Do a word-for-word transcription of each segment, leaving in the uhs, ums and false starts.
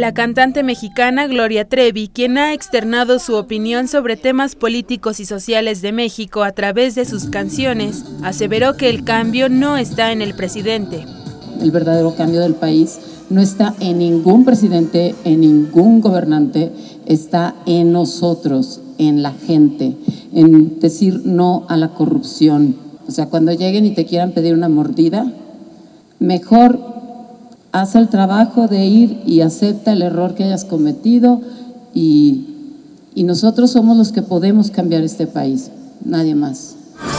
La cantante mexicana Gloria Trevi, quien ha externado su opinión sobre temas políticos y sociales de México a través de sus canciones, aseveró que el cambio no está en el presidente. El verdadero cambio del país no está en ningún presidente, en ningún gobernante, está en nosotros, en la gente, en decir no a la corrupción. O sea, cuando lleguen y te quieran pedir una mordida, mejor haz el trabajo de ir y acepta el error que hayas cometido y, y nosotros somos los que podemos cambiar este país, nadie más.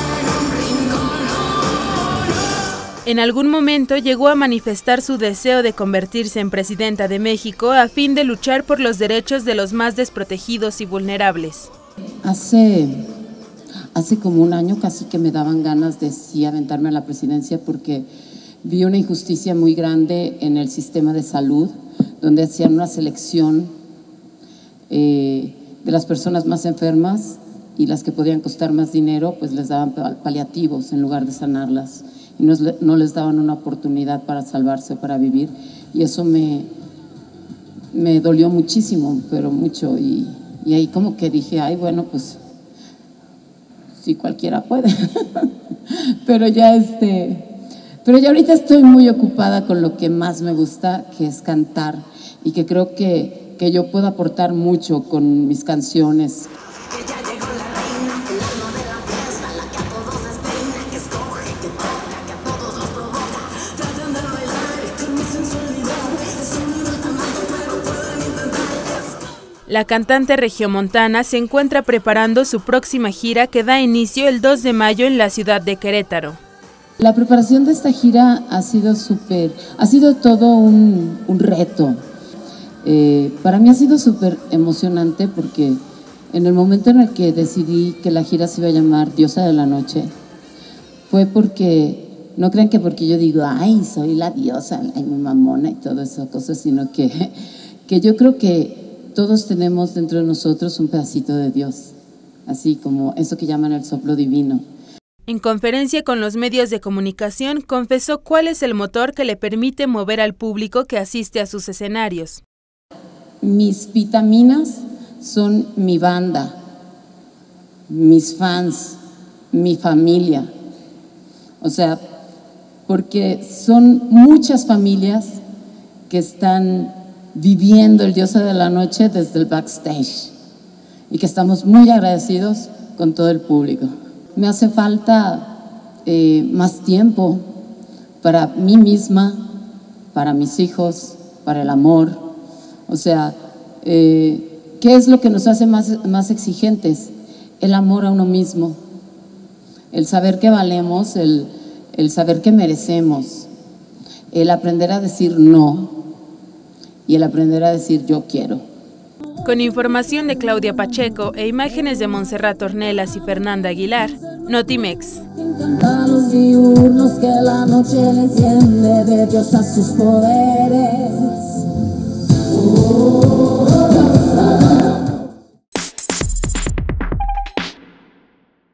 En algún momento llegó a manifestar su deseo de convertirse en presidenta de México a fin de luchar por los derechos de los más desprotegidos y vulnerables. Hace, hace como un año casi que me daban ganas de sí aventarme a la presidencia porque vi una injusticia muy grande en el sistema de salud, donde hacían una selección eh, de las personas más enfermas y las que podían costar más dinero, pues les daban paliativos en lugar de sanarlas y no, no les daban una oportunidad para salvarse o para vivir. Y eso me, me dolió muchísimo, pero mucho. Y, y ahí como que dije, ay, bueno, pues sí, cualquiera puede. Pero ya este... Pero ya ahorita estoy muy ocupada con lo que más me gusta, que es cantar, y que creo que, que yo puedo aportar mucho con mis canciones. La cantante regiomontana se encuentra preparando su próxima gira que da inicio el dos de mayo en la ciudad de Querétaro. La preparación de esta gira ha sido súper, ha sido todo un, un reto. Eh, para mí ha sido súper emocionante porque en el momento en el que decidí que la gira se iba a llamar Diosa de la Noche, fue porque, no crean que porque yo digo, ay, soy la diosa, ay, mi mamona y todas esas cosas, sino que, que yo creo que todos tenemos dentro de nosotros un pedacito de Dios, así como eso que llaman el soplo divino. En conferencia con los medios de comunicación, confesó cuál es el motor que le permite mover al público que asiste a sus escenarios. Mis vitaminas son mi banda, mis fans, mi familia. O sea, porque son muchas familias que están viviendo el Diosa de la Noche desde el backstage y que estamos muy agradecidos con todo el público. Me hace falta eh, más tiempo para mí misma, para mis hijos, para el amor. O sea, eh, ¿qué es lo que nos hace más, más exigentes? El amor a uno mismo, el saber que valemos, el, el saber que merecemos, el aprender a decir no y el aprender a decir yo quiero. Con información de Claudia Pacheco e imágenes de Montserrat Ornelas y Fernanda Aguilar, Notimex. Canta los diurnos que la noche le enciende de Dios a sus poderes. Oh, oh, oh, oh.